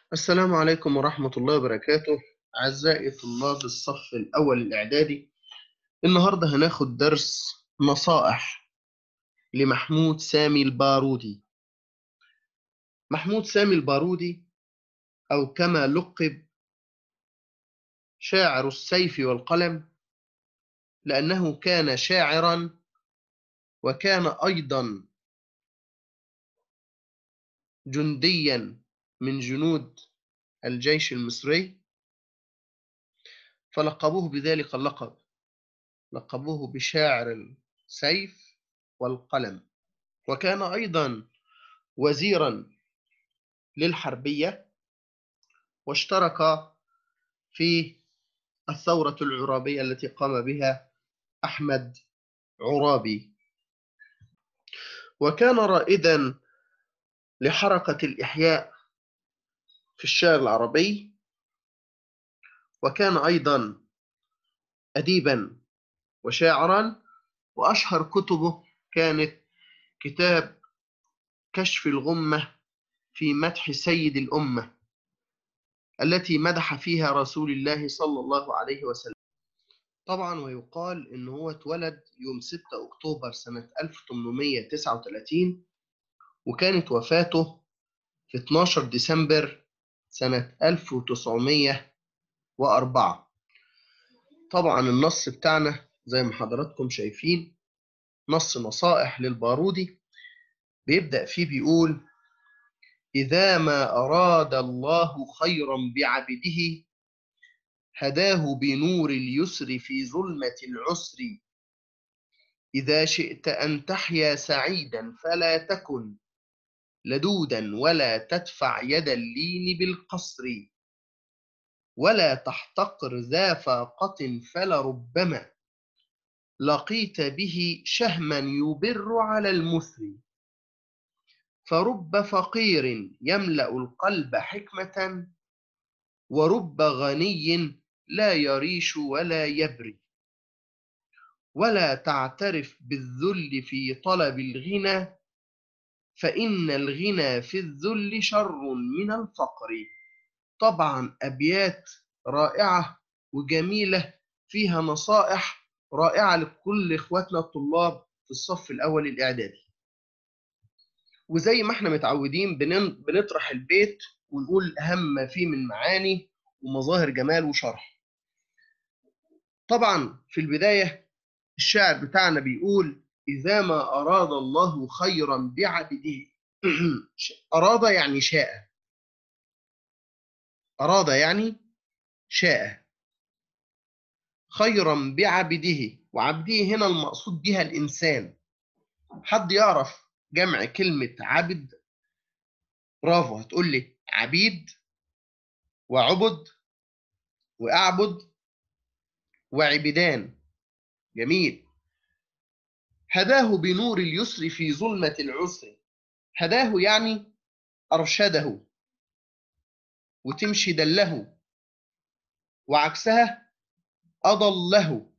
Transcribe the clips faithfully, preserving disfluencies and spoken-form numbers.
السلام عليكم ورحمة الله وبركاته. أعزائي طلاب الصف الأول الإعدادي، النهاردة هناخد درس نصائح لمحمود سامي البارودي. محمود سامي البارودي، أو كما لقب شاعر السيف والقلم، لأنه كان شاعرا وكان أيضا جنديا من جنود الجيش المصري، فلقبوه بذلك اللقب، لقبوه بشاعر السيف والقلم. وكان أيضا وزيرا للحربية، واشترك في الثورة العرابية التي قام بها أحمد عرابي، وكان رائدا لحركة الإحياء في الشعر العربي، وكان أيضا أديبا وشاعرا. وأشهر كتبه كانت كتاب كشف الغمة في مدح سيد الأمة، التي مدح فيها رسول الله صلى الله عليه وسلم. طبعا ويقال إن هو اتولد يوم ستة أكتوبر سنة ألف وثمانمائة وتسعة وثلاثين، وكانت وفاته في اتناشر ديسمبر سنة ألف وتسعمائة وأربعة. طبعا النص بتاعنا زي ما حضراتكم شايفين نص نصائح للبارودي، بيبدأ فيه بيقول: إذا ما أراد الله خيرا بعبده هداه بنور اليسر في ظلمة العسر. إذا شئت أن تحيا سعيدا فلا تكن لدودا ولا تدفع يد اللين بالقصر، ولا تحتقر ذا فاقة فلربما لقيت به شهما يبر على المثل. فرب فقير يملأ القلب حكمة، ورب غني لا يريش ولا يبري. ولا تعترف بالذل في طلب الغنى، فإن الغنى في الذل شر من الفقر. طبعا أبيات رائعة وجميلة، فيها نصائح رائعة لكل إخواتنا الطلاب في الصف الأول الإعدادي. وزي ما احنا متعودين بنن- بنطرح البيت ونقول أهم ما فيه من معاني ومظاهر جمال وشرح. طبعا في البداية الشاعر بتاعنا بيقول: إذا ما أراد الله خيرا بعبده. أراد يعني شاء، أراد يعني شاء خيرا بعبده. وعبده هنا المقصود بها الإنسان. حد يعرف جمع كلمة عبد؟ برافو، هتقول لي عبيد وعبد وأعبد وعبدان. جميل. هداه بنور اليسر في ظلمة العسر. هداه يعني أرشده، وتمشي دله، وعكسها أضله.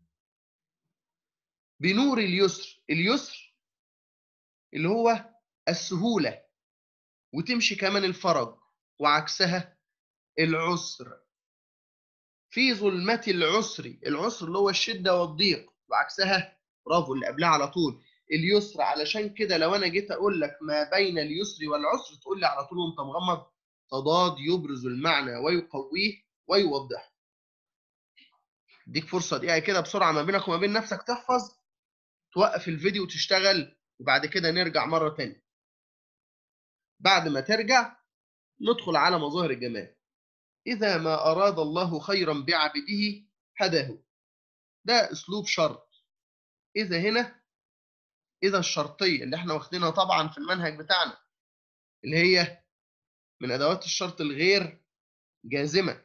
بنور اليسر، اليسر اللي هو السهولة، وتمشي كمان الفرج، وعكسها العسر. في ظلمة العسر، العسر اللي هو الشدة والضيق، وعكسها برافو اللي قبلها على طول اليسر. علشان كده لو انا جيت اقول لك ما بين اليسر والعسر تقول لي على طول وانت مغمض: تضاد يبرز المعنى ويقويه ويوضحه. اديك فرصة دقيقة كده بسرعة ما بينك وما بين نفسك تحفظ، توقف الفيديو وتشتغل، وبعد كده نرجع مرة تانية. بعد ما ترجع ندخل على مظاهر الجمال. إذا ما أراد الله خيرا بعبده هداه، ده أسلوب شرط. إذا هنا إذا الشرطية اللي احنا واخدينها طبعا في المنهج بتاعنا، اللي هي من أدوات الشرط الغير جازمة.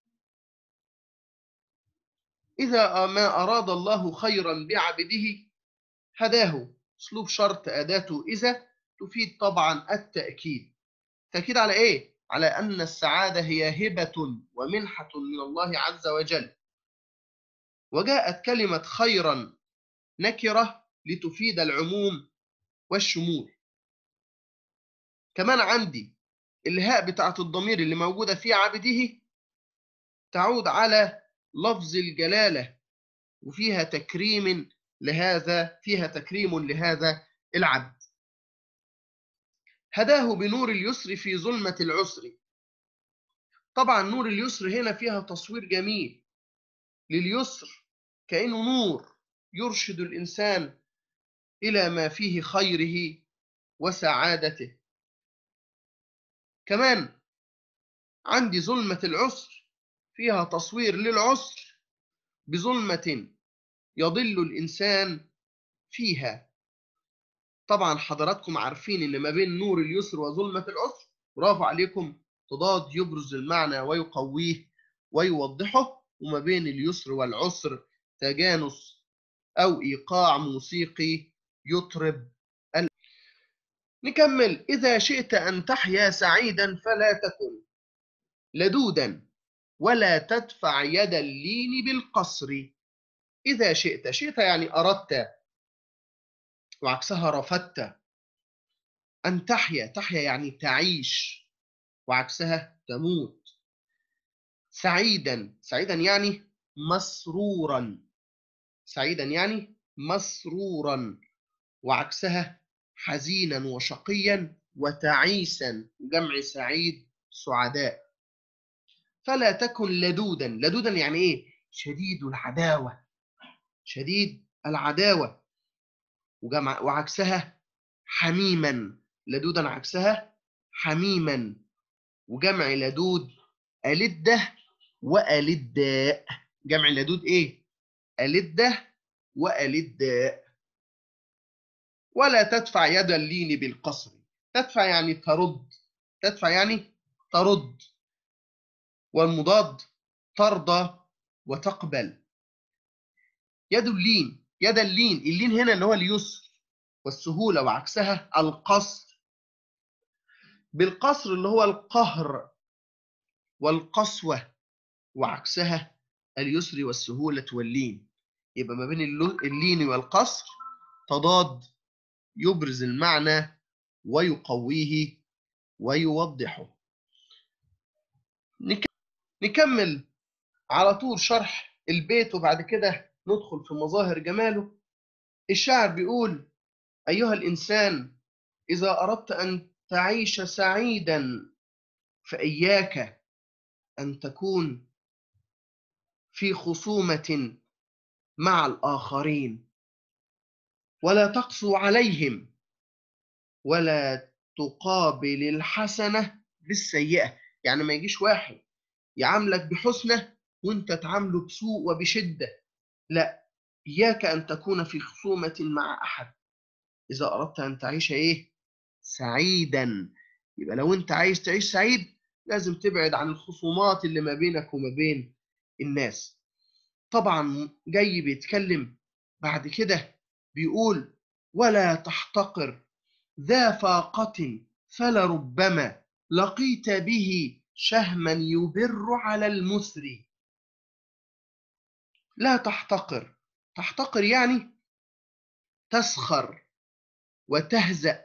إذا ما أراد الله خيرا بعبده هداه، أسلوب شرط أداته إذا تفيد طبعا التأكيد. تأكيد على إيه؟ على أن السعادة هي هبة ومنحة من الله عز وجل. وجاءت كلمة خيرا نكرة لتفيد العموم والشمول. كمان عندي الهاء بتاعة الضمير اللي موجودة في عبده تعود على لفظ الجلالة، وفيها تكريم لهذا فيها تكريم لهذا العبد. هداه بنور اليسر في ظلمة العسر. طبعا نور اليسر هنا فيها تصوير جميل لليسر، كأنه نور يرشد الإنسان إلى ما فيه خيره وسعادته. كمان عندي ظلمة العسر فيها تصوير للعسر بظلمة يضل الإنسان فيها. طبعا حضراتكم عارفين إن ما بين نور اليسر وظلمة العسر، برافو عليكم، تضاد يبرز المعنى ويقويه ويوضحه، وما بين اليسر والعسر تجانس أو إيقاع موسيقي يطرب. نكمل. إذا شئت أن تحيا سعيدا فلا تكن لدودا ولا تدفع يد اللين بالقصر. إذا شئت، شئت يعني أردت، وعكسها رفضت. أن تحيا، تحيا يعني تعيش، وعكسها تموت. سعيدا، سعيدا يعني مسرورا، سعيدا يعني مسرورا، وعكسها حزينا وشقيا وتعيسا، جمع سعيد سعداء. فلا تكن لدودا، لدودا يعني ايه؟ شديد العداوة، شديد العداوة، وجمع وعكسها حميما. لدودا عكسها حميما، وجمع لدود ألدة وألداء. جمع لدود ايه؟ ألدة وألداء. ولا تدفع يد اللين بالقصر. تدفع يعني ترد، تدفع يعني ترد، والمضاد ترضى وتقبل. يد اللين، يد اللين، اللين هنا اللي هو اليسر والسهولة، وعكسها القصر. بالقصر اللي هو القهر والقسوة، وعكسها اليسر والسهولة واللين. يبقى ما بين اللين والقصر تضاد يبرز المعنى ويقويه ويوضحه. نكمل على طول شرح البيت، وبعد كده ندخل في مظاهر جماله. الشاعر بيقول: أيها الإنسان، إذا أردت أن تعيش سعيدا فإياك أن تكون في خصومة مع الآخرين، ولا تقسو عليهم، ولا تقابل الحسنة بالسيئة. يعني ما يجيش واحد يعاملك بحسنة وانت تعامله بسوء وبشدة، لا، إياك أن تكون في خصومة مع أحد إذا أردت أن تعيش إيه؟ سعيدا. يبقى لو أنت عايز تعيش سعيد لازم تبعد عن الخصومات اللي ما بينك وما بين الناس. طبعا جاي بيتكلم بعد كده بيقول: ولا تحتقر ذا فاقة فلربما لقيت به شهما يبر على المسري. لا تحتقر، تحتقر يعني تسخر وتهزأ.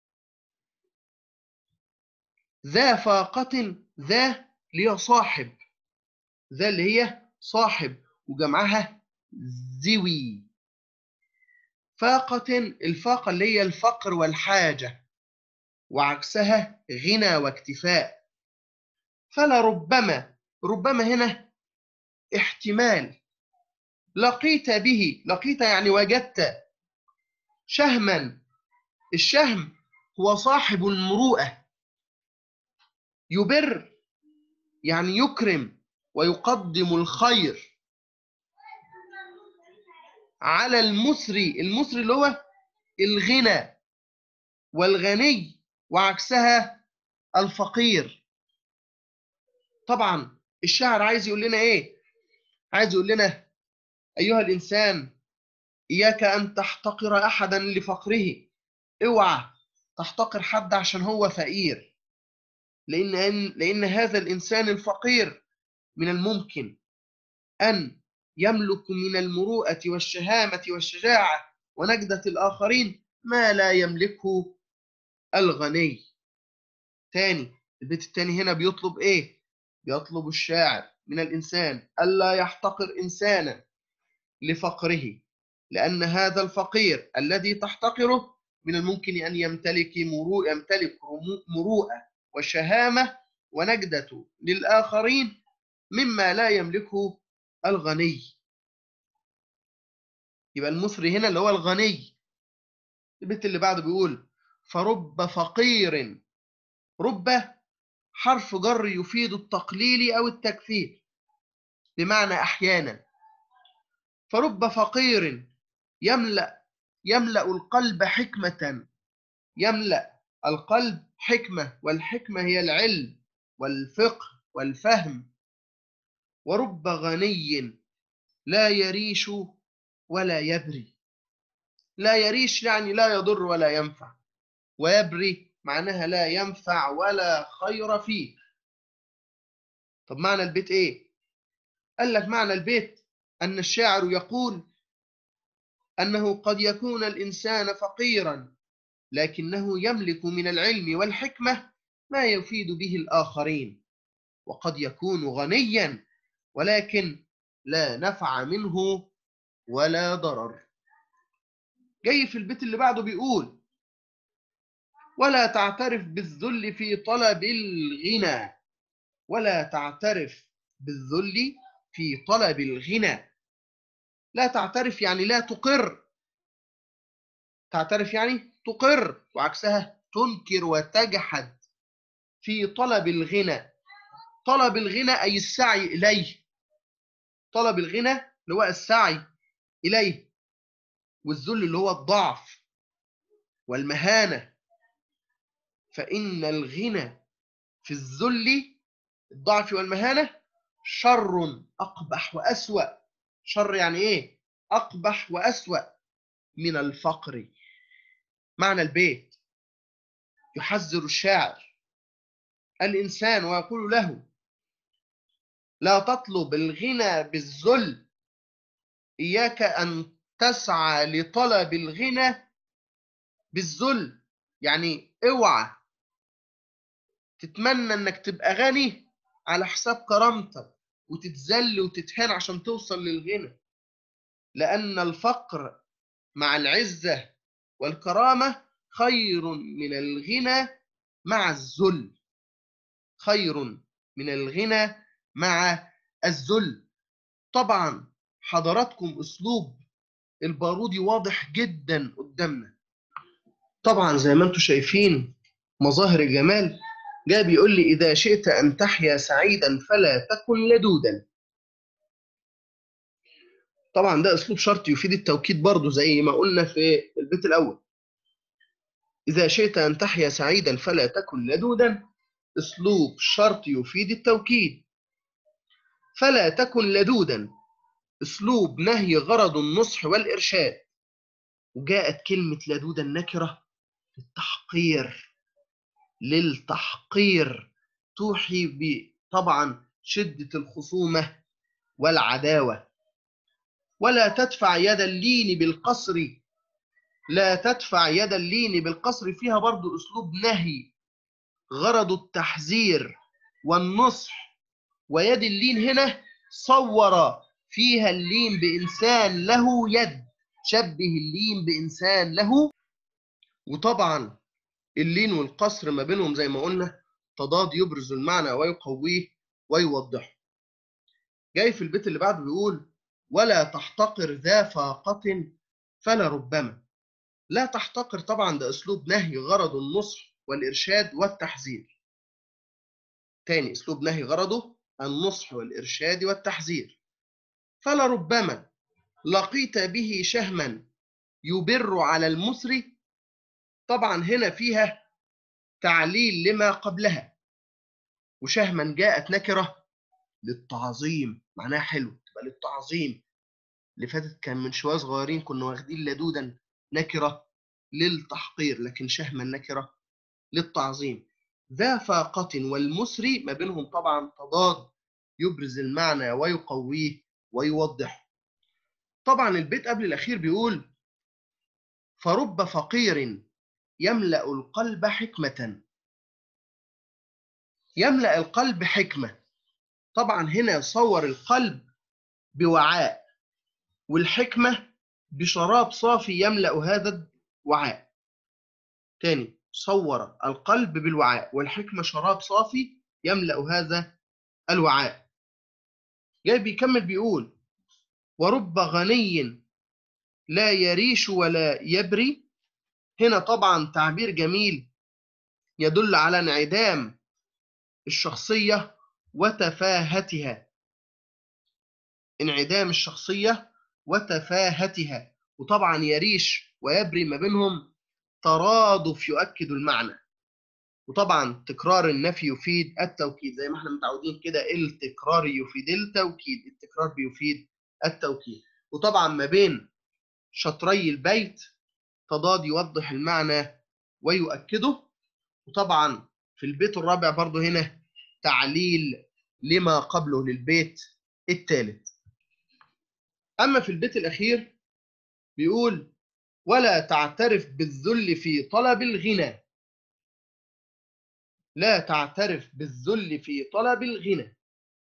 ذا فاقة، ذا اللي صاحب، ذا اللي هي صاحب، وجمعها ذوي. فاقة، الفاقة اللي هي الفقر والحاجة، وعكسها غنى واكتفاء. فلربما، ربما هنا احتمال. لقيت به، لقيت يعني وجدت. شهما، الشهم هو صاحب المروءة. يبر يعني يكرم ويقدم الخير. على المسري، المسري اللي هو الغنى والغني، وعكسها الفقير. طبعا الشاعر عايز يقول لنا ايه؟ عايز يقول لنا: ايها الانسان، اياك ان تحتقر احدا لفقره. اوعى تحتقر حد عشان هو فقير، لان لان هذا الانسان الفقير من الممكن ان يملك من المروءة والشهامة والشجاعة ونجدة الآخرين ما لا يملكه الغني. تاني، البيت الثاني هنا بيطلب إيه؟ بيطلب الشاعر من الإنسان ألا يحتقر إنسانا لفقره، لأن هذا الفقير الذي تحتقره من الممكن أن يمتلك مروءة يمتلك مروءة وشهامة ونجدة للآخرين مما لا يملكه الغني. يبقى المثري هنا اللي هو الغني. البيت اللي بعده بيقول فرب فقير. رب حرف جر يفيد التقليل أو التكثير بمعنى أحيانا. فرب فقير يملأ يملأ القلب حكمة. يملأ القلب حكمة، والحكمة هي العلم والفقه والفهم. ورب غني لا يريش ولا يبري. لا يريش يعني لا يضر ولا ينفع، ويبري معناها لا ينفع ولا خير فيه. طب معنى البيت ايه؟ قال لك معنى البيت أن الشاعر يقول أنه قد يكون الإنسان فقيرا لكنه يملك من العلم والحكمة ما يفيد به الآخرين، وقد يكون غنيا ولكن لا نفع منه ولا ضرر. جاي في البيت اللي بعده بيقول ولا تعترف بالذل في طلب الغنى. ولا تعترف بالذل في طلب الغنى. لا تعترف يعني لا تقر. تعترف يعني تقر، وعكسها تنكر وتجحد. في طلب الغنى. طلب الغنى أي السعي إليه. طلب الغنى اللي هو السعي إليه، والذل اللي هو الضعف والمهانة. فإن الغنى في الذل الضعف والمهانة شر أقبح وأسوأ. شر يعني إيه؟ أقبح وأسوأ من الفقر. معنى البيت يحذر الشاعر الإنسان ويقول له لا تطلب الغنى بالذل. إياك أن تسعى لطلب الغنى بالذل. يعني اوعى تتمنى انك تبقى غني على حساب كرامتك وتتذل وتتهان عشان توصل للغنى، لأن الفقر مع العزة والكرامة خير من الغنى مع الذل. خير من الغنى مع الذل. طبعا حضراتكم أسلوب البارودي واضح جدا قدامنا. طبعا زي ما انتم شايفين مظاهر الجمال. جاء بيقول لي إذا شئت أن تحيا سعيدا فلا تكن لدودا. طبعا ده أسلوب شرط يفيد التوكيد برضه زي ما قلنا في البيت الأول. إذا شئت أن تحيا سعيدا فلا تكن لدودا أسلوب شرط يفيد التوكيد. فلا تكن لدودا أسلوب نهي غرض النصح والإرشاد. وجاءت كلمة لدودا نكرة للتحقير. للتحقير توحي بطبعا شدة الخصومة والعداوة. ولا تدفع يد اللين بالقصر. لا تدفع يد اللين بالقصر فيها برضو أسلوب نهي غرض التحذير والنصح. ويد اللين هنا صور فيها اللين بإنسان له يد. شبه اللين بإنسان له. وطبعا اللين والقصر ما بينهم زي ما قلنا تضاد يبرز المعنى ويقويه ويوضحه. جاي في البيت اللي بعده بيقول ولا تحتقر ذا فاقة فلا ربما. لا تحتقر طبعا ده أسلوب نهي غرض النصح والإرشاد والتحذير. تاني أسلوب نهي غرضه النصح والإرشاد والتحذير. فلا ربما لقيت به شهما يبر على المسري. طبعا هنا فيها تعليل لما قبلها. وشهما جاءت نكرة للتعظيم معناها حلو تبقى للتعظيم. اللي فاتت كان من شوية صغيرين كنا واخدين لدودا نكرة للتحقير، لكن شهما نكرة للتعظيم. ذا فاقة والمسري ما بينهم طبعا تضاد يبرز المعنى ويقويه ويوضحه. طبعا البيت قبل الأخير بيقول فرب فقير يملأ القلب حكمة. يملأ القلب حكمة. طبعا هنا صور القلب بوعاء، والحكمة بشراب صافي يملأ هذا الوعاء. تاني، صور القلب بالوعاء، والحكمة شراب صافي يملأ هذا الوعاء. جاي بيكمل بيقول: ورب غني لا يريش ولا يبري. هنا طبعا تعبير جميل يدل على انعدام الشخصية وتفاهتها، انعدام الشخصية وتفاهتها. وطبعا يريش ويبري ما بينهم ترادف يؤكد المعنى. وطبعا تكرار النفي يفيد التوكيد، زي ما احنا متعودين كده، التكرار يفيد التوكيد، التكرار بيفيد التوكيد. وطبعا ما بين شطري البيت تضاد يوضح المعنى ويؤكده. وطبعا في البيت الرابع برضو هنا تعليل لما قبله للبيت الثالث. أما في البيت الأخير بيقول: ولا تعترف بالذل في طلب الغنى. لا تعترف بالذل في طلب الغنى.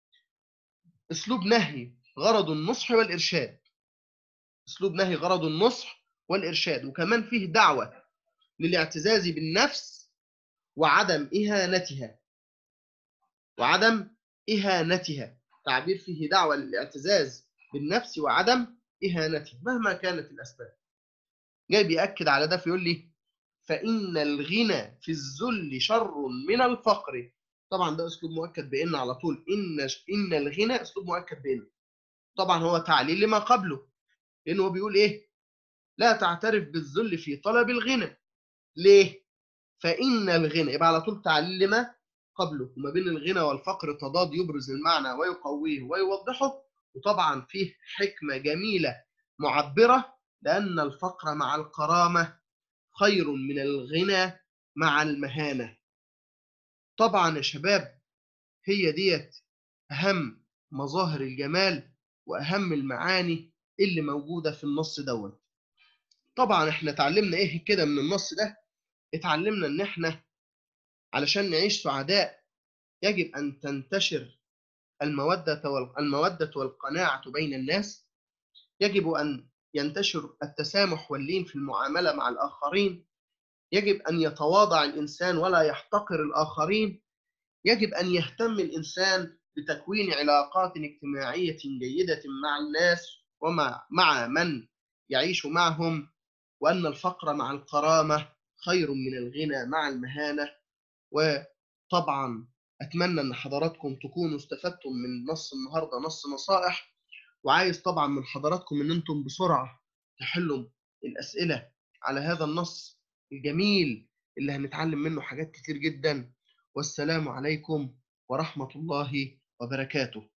أسلوب نهي غرض النصح والإرشاد، أسلوب نهي غرض النصح والإرشاد، وكمان فيه دعوة للاعتزاز بالنفس وعدم إهانتها، وعدم إهانتها. تعبير فيه دعوة للاعتزاز بالنفس وعدم إهانتها مهما كانت الأسباب. جاي بيأكد على ده فيقول لي: فإن الغنى في الذل شر من الفقر. طبعا ده أسلوب مؤكد بإن على طول، إن إن الغنى أسلوب مؤكد بإن. طبعا هو تعليل لما قبله، لأنه هو بيقول إيه؟ لا تعترف بالذل في طلب الغنى. ليه؟ فإن الغنى، يبقى على طول تعليل لما قبله. وما بين الغنى والفقر تضاد يبرز المعنى ويقويه ويوضحه. وطبعا فيه حكمة جميلة معبرة، لأن الفقر مع الكرامة خير من الغنى مع المهانة. طبعا يا شباب، هي ديت أهم مظاهر الجمال وأهم المعاني اللي موجودة في النص دوت. طبعا احنا اتعلمنا ايه كده من النص ده؟ اتعلمنا ان احنا علشان نعيش سعداء يجب أن تنتشر المودة المودة والقناعة بين الناس. يجب أن ينتشر التسامح واللين في المعاملة مع الآخرين. يجب أن يتواضع الإنسان ولا يحتقر الآخرين. يجب أن يهتم الإنسان بتكوين علاقات اجتماعية جيدة مع الناس ومع مع من يعيش معهم. وأن الفقر مع الكرامة خير من الغنى مع المهانة. وطبعا أتمنى أن حضراتكم تكونوا استفدتم من نص النهاردة، نص نصائح. وعايز طبعا من حضراتكم أن أنتم بسرعة تحلوا الأسئلة على هذا النص الجميل اللي هنتعلم منه حاجات كتير جدا. والسلام عليكم ورحمة الله وبركاته.